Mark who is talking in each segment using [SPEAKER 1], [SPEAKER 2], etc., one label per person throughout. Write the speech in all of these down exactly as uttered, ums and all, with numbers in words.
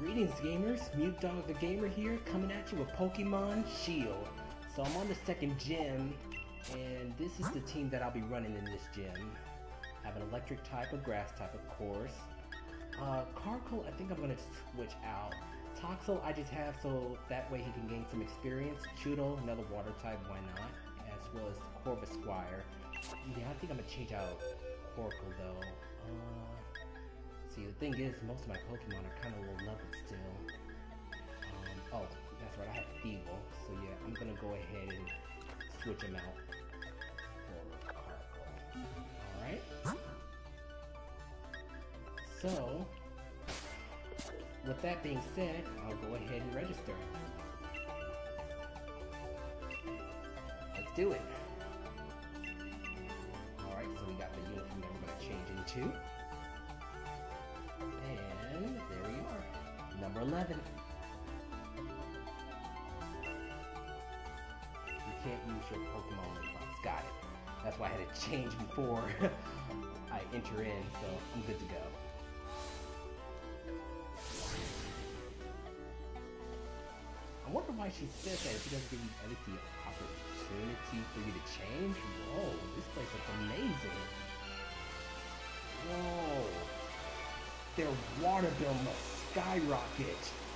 [SPEAKER 1] Greetings gamers, Mute Dog the Gamer here, coming at you with Pokémon Shield. So I'm on the second gym, and this is the team that I'll be running in this gym. I have an electric type, a grass type of course. Uh, Carkle, I think I'm going to switch out. Toxel, I just have so that way he can gain some experience. Chudel, another water type, why not? As well as Corvisquire. Yeah, I think I'm going to change out Corkle though. Uh, See, the thing is, most of my Pokemon are kind of low level still. Um, oh, that's right, I have Feeble, so yeah, I'm gonna go ahead and switch him out for Carkle. Alright? So, with that being said, I'll go ahead and register. Let's do it! Alright, so we got the uniform that we're gonna change into. And there we are, number eleven. You can't use your Pokemon box. Got it. That's why I had to change before I enter in, so I'm good to go. I wonder why she says that if she doesn't give you at least the opportunity for you to change. Whoa, this place looks amazing. Whoa. Their water bill must skyrocket.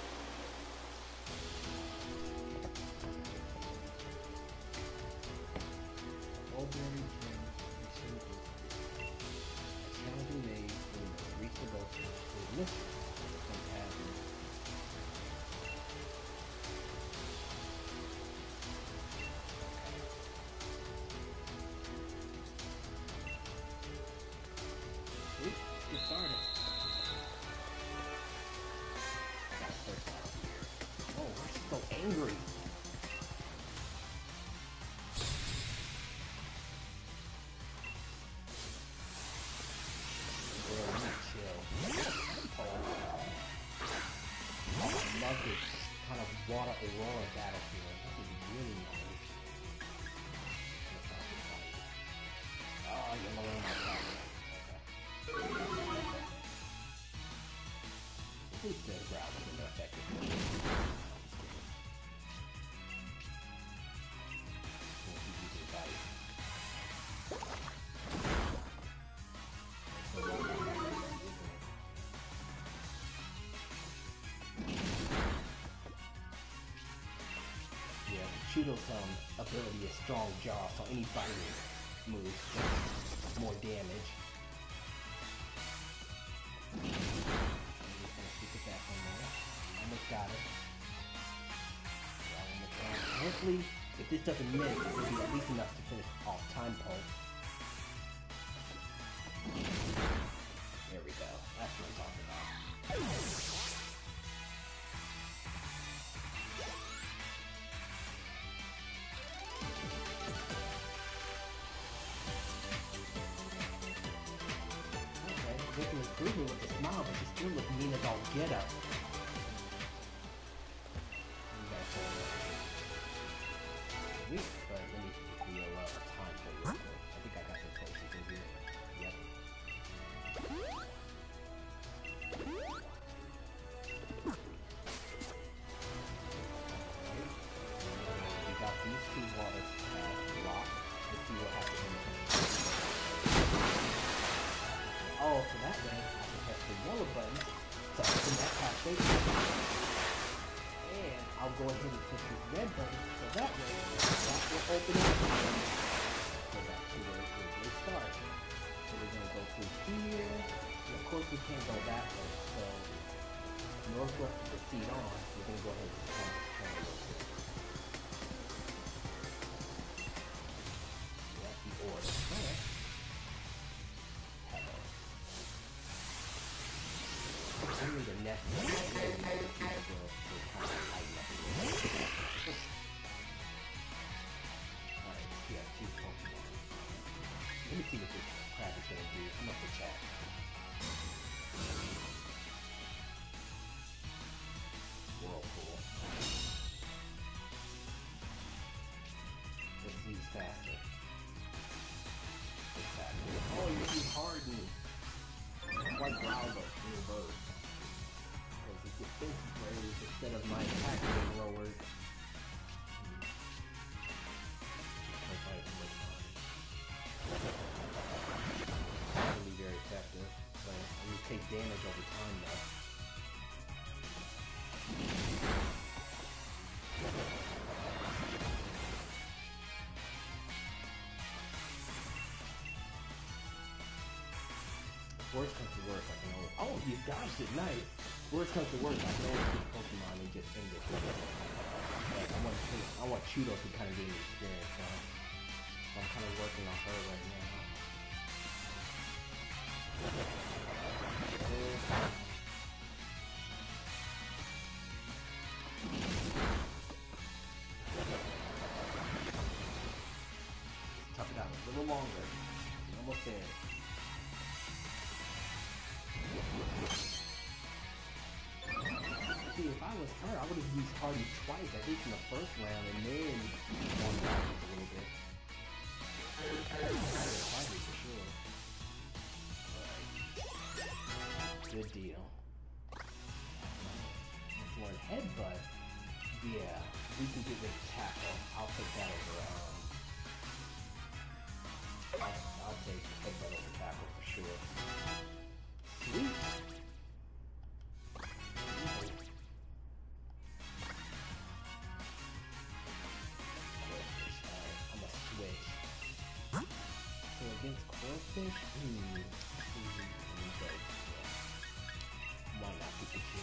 [SPEAKER 1] Mulberry Gym challenging maze for the most reach the goal to the mission from having. Sweet, let's get started. Oh, we're so angry. Bro, you chill. Oh, I love this kind of water aurora battlefield. This is really nice. Oh, you're lowering my power. Okay. Please stay ground with an effective. Yeah, Chudo's um, ability is strong jaw, so any biting move does more damage. I'm just gonna stick it back on there. Almost got it. Yeah, hopefully, if this doesn't miss, it will be at least enough to finish off Time Pulse. There we go. That's what I'm talking about. Okay, Vicky was improving with a smile, but she still looked mean as all get up. Sweet, but let me feel uh, time for you. I think I got some potions in here. Yep. We got these two waters uh, locked. Let's see what happens. Oh, so that way I can press the yellow button to open that passage. And I'll go ahead and push this red button so that way that will open it and go back to where it originally started. So we're going to go through here. And of course we can't go that way, so in order for us to proceed on, we're going to go ahead and turn this corner real quick. So that's the order. Alright. Hello. I need a Nessa. Alright, we have two Pokemon. Let me see what this crap is gonna do. I'm up to chat. Whirlpool. Let's see who's faster. Who's faster? Oh, you're too hardened. White Growl, but real bird. Because it's defense raise instead of my attack being lowered. Probably very effective, but I'm gonna take damage over time though. Worst comes to worst, I can always. Oh, you dodged it, nice. Worst comes to worst, I can always pick Pokemon and just end it. But I want I want Chudo to kind of gain experience, so, so I'm kind of working on her right now. Tough it out a little longer. We're almost there. See, if I was her, I would have used Hardy twice, at least in the first round, and then one round a little bit. Hardy for sure. Right. Good deal. Let's learn Headbutt. Yeah, we can get this tackle. I'll take that over. Um, I'll, I'll take Headbutt over tackle for sure. Sweet. Against Corphish? Hmm. Why not Pikachu?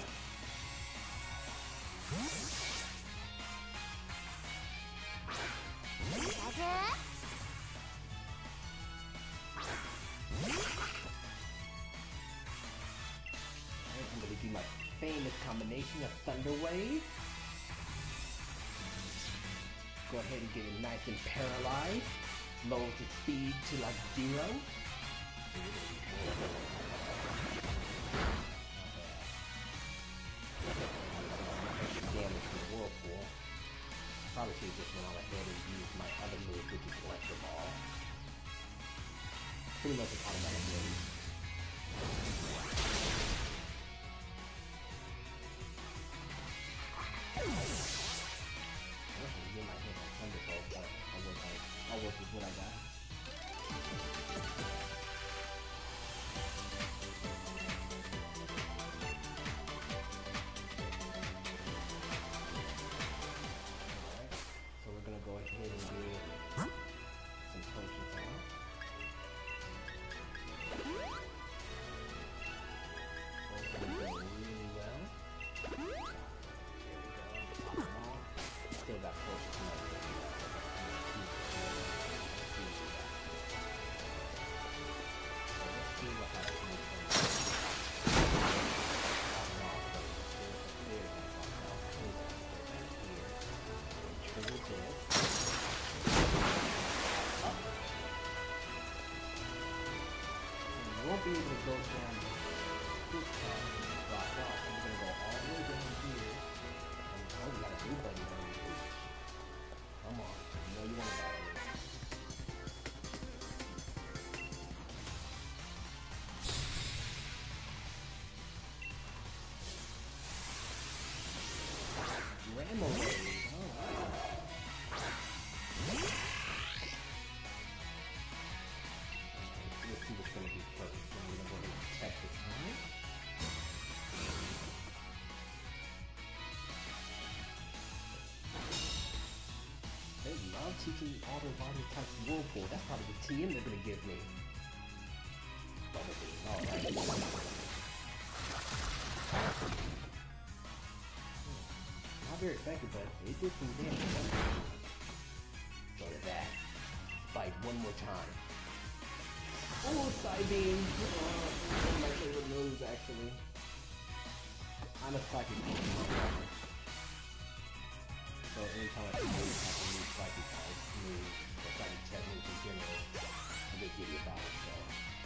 [SPEAKER 1] I'm gonna do my famous combination of Thunder Wave. Go ahead and get it nice and paralyzed. Lowers its speed to like zero. Extra damage from the Whirlpool. Probably should have just went on ahead and used my other move, which is Electro Ball. Pretty much an automatic move. I'll work with what I got. Alright, so we're gonna go ahead and do some potions on. Both of them doing really well. There we go. Top them all. Still got potions left. Won't be able to go down this path and drop off. I'm gonna go all the way down here. And oh, we got a new buddy on the beach. Come on, you know you want to battle this. Ramble Wave, alright. Let's see what's gonna be first. So we're gonna go ahead and check this time. They love teaching all those body types of Whirlpool. That's probably the T M they're gonna give me. Probably. Alright. Not very effective, but it did some damage. So to that. Fight one more time. Oh, side beam! Oh, one of my favorite moves, actually. I'm a psychic Pokemon. So anytime I can use, I can use psychic type moves, or psychic techniques in general, I'm gonna give you about it, so.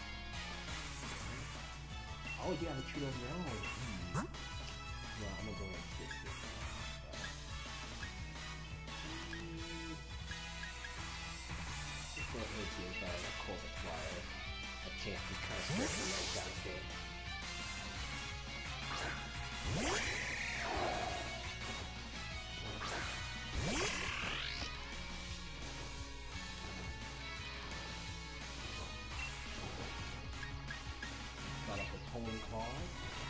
[SPEAKER 1] Oh, you have a treat of your own. Hmm. Yeah, I'm gonna go and switch this. Go ahead and give uh, a Corvus Flyer a chance to kind of stretch the legs out a bit. following card.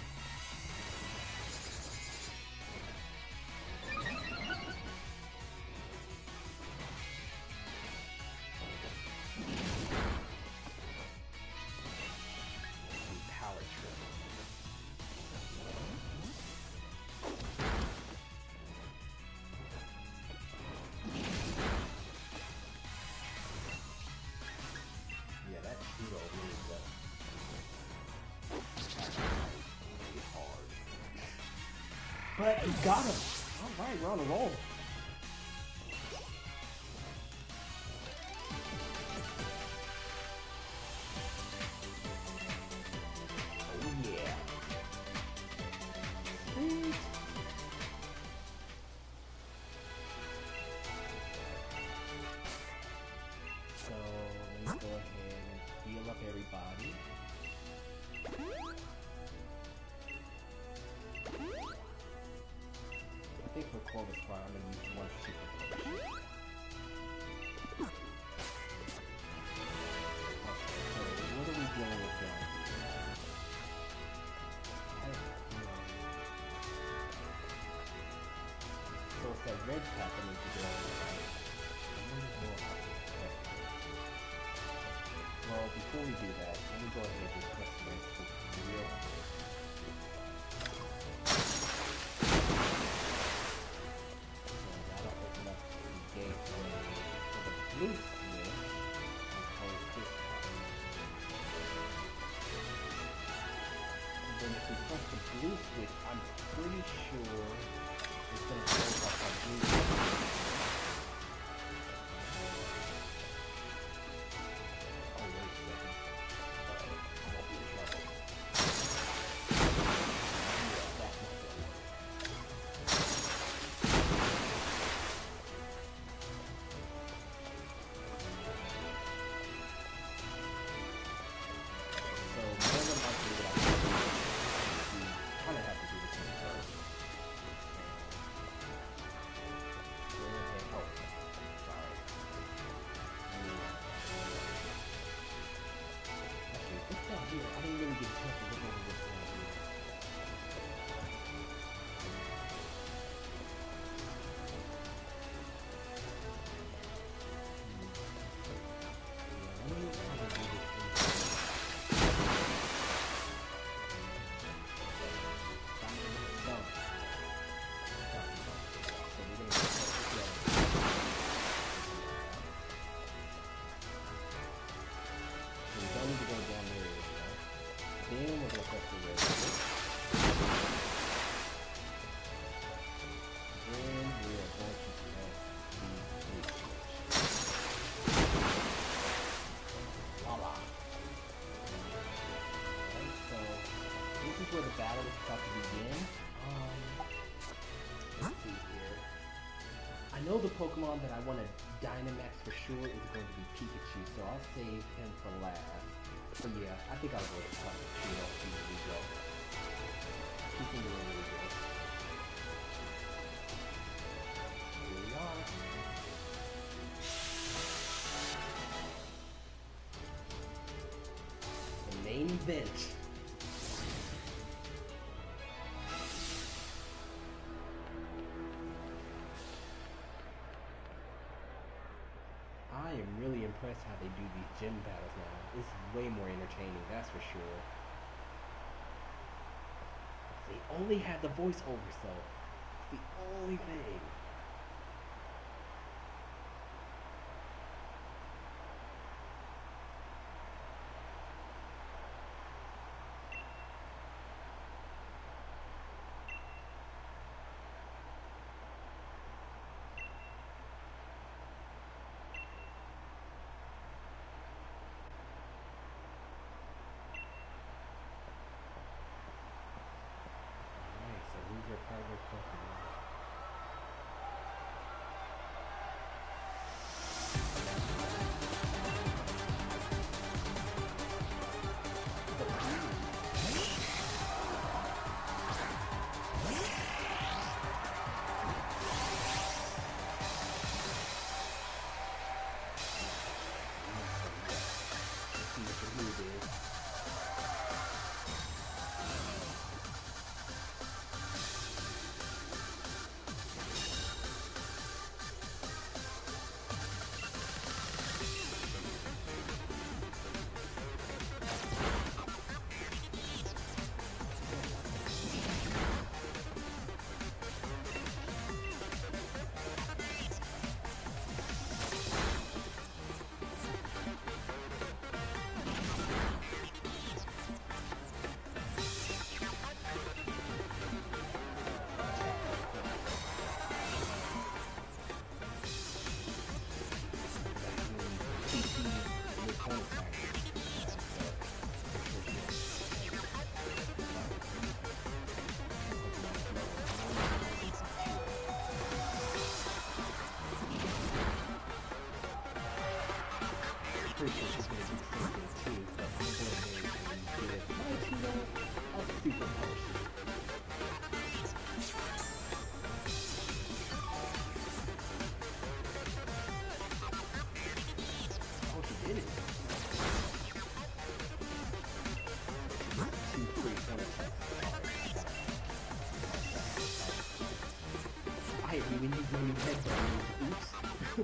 [SPEAKER 1] But he got him. Alright, we're on a roll. Oh yeah. Sweet. So let's go ahead and heal up everybody. I think for Corvus Fire, I'm going to use one super potion. Okay, so what are we dealing with down here? I, you know. So it's that red path I need to go on, right? Okay. Well, before we do that, let me go ahead and just press the red switch real quick. Blue switch, and this one. And then if we press the blue switch, I'm pretty sure it's going to close off our blue switch. Oh, wait a second. Uh-oh, I won't be in trouble. Yeah, that's not going to work. I didn't really get a chance to look over this down here. Hmm. Yeah, let me probably do this thing. Stop. Stop. So we're gonna get that together. So we don't need to go down there. Then we're going to press the red switch. Then we are going to press the blue switch. Voila! Alright, so this is where the battle is about to begin. Um, let's see here. I know the Pokemon that I want to Dynamax for sure is going to be Pikachu, so I'll save him for last. But yeah, I think I'll go with Cappuccino. Here we go. Keeping it really good. Here we are. The main event. I am really impressed how they do these gym battles now. It's way more entertaining, that's for sure. They only had the voiceover, so it's the only thing. Alright, so who's your partner Pokemon? pretty sure she's going to do the same thing too, but I'm going to go ahead and give my Tito a super potion. Oh, she did it. Two, three, one attack. I hate me when you use my new headband. Oops.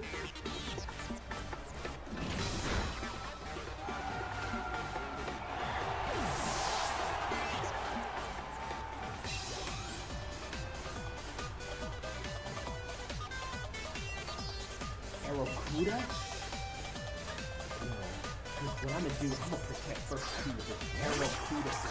[SPEAKER 1] Kuda? No. What I'm gonna do, I'm gonna protect first two with this Arrow Kuda.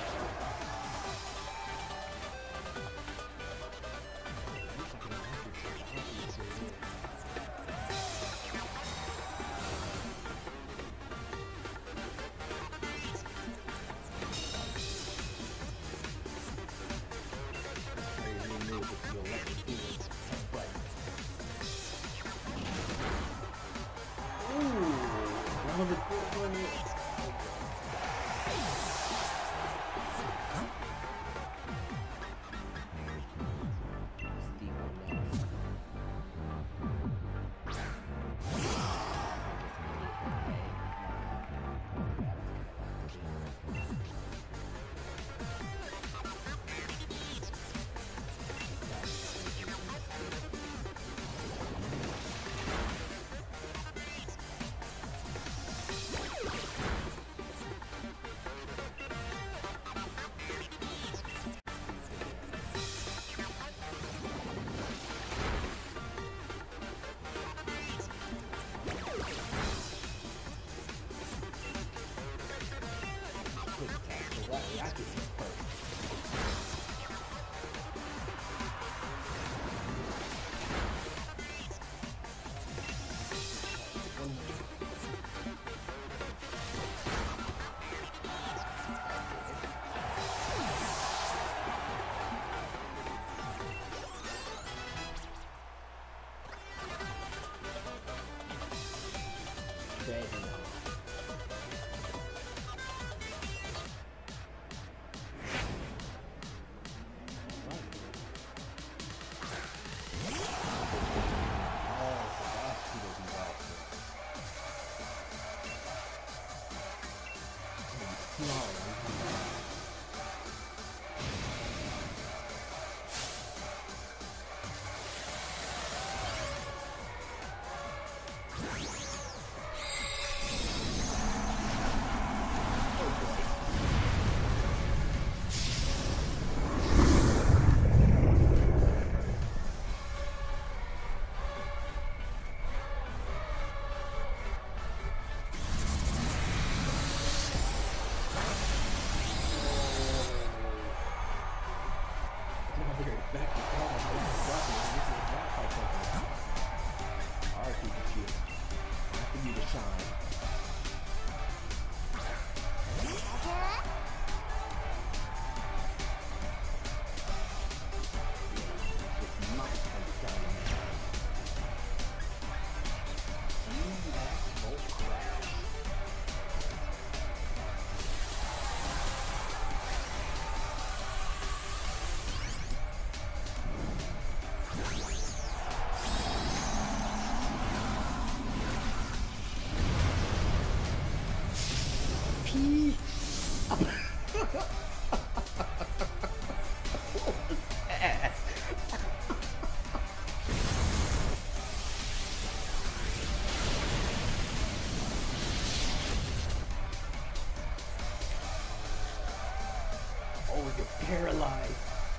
[SPEAKER 1] Paralyzed.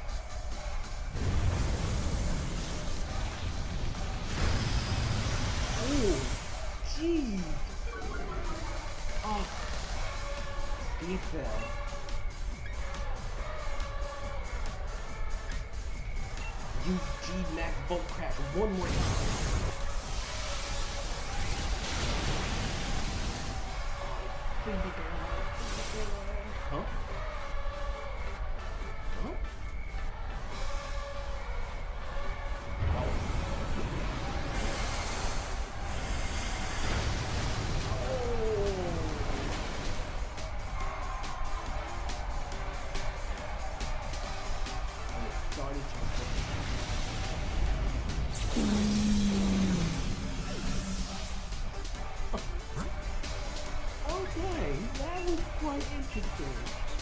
[SPEAKER 1] Oh, jeez. Oh, he fell. Use G Max Bolt Crash one more time. Huh? Oh. starting to... Okay, that was quite interesting.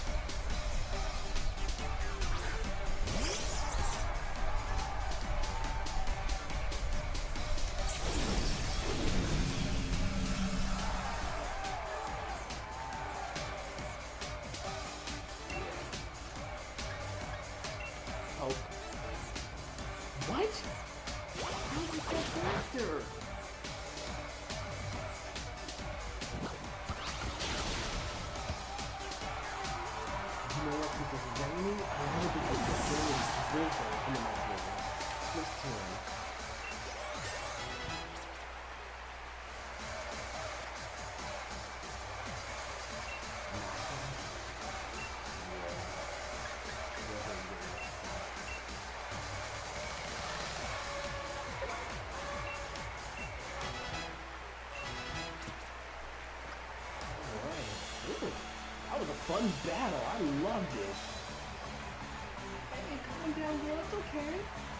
[SPEAKER 1] Oh. What? How did that faster? You know what, since it's raining, I want to get this really drizzle into my drizzle. Let's turn. That was a fun battle. I loved it. Hey, calm down, girl. It's okay.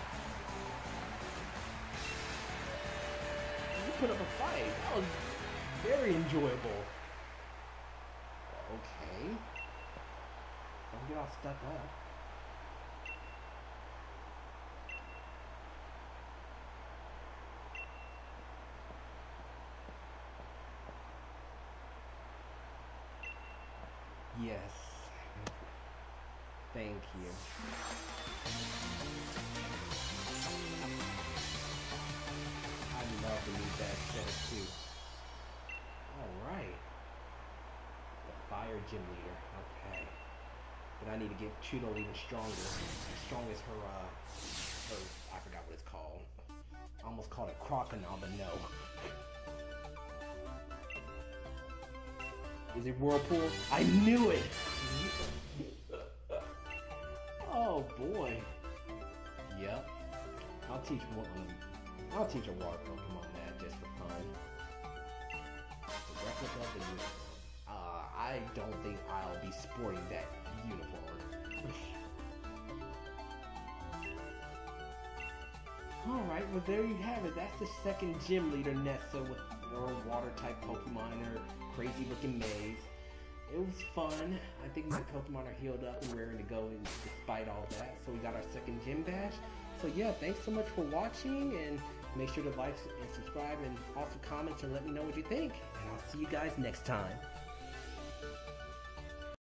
[SPEAKER 1] You put up a fight. That was very enjoyable. Okay. Don't get all stuck up. Yes. Thank you. I'd love to meet that set too. Alright. The fire gym leader. Okay. But I need to get Chudo even stronger. As strong as her, uh, her, I forgot what it's called. I almost called it crocodile, but no. Is it Whirlpool? I knew it! Oh boy. Yep. I'll teach one. I'll teach a water Pokemon that just for fun. The replica of the unit. Uh, I don't think I'll be sporting that uniform. Alright, well there you have it. That's the second gym leader, Nessa, with her water type Pokemon in her crazy looking maze. It was fun. I think my Pokemon are healed up and raring to go despite all that. So we got our second gym bash. So yeah, thanks so much for watching, and make sure to like and subscribe and also comment and let me know what you think. And I'll see you guys next time.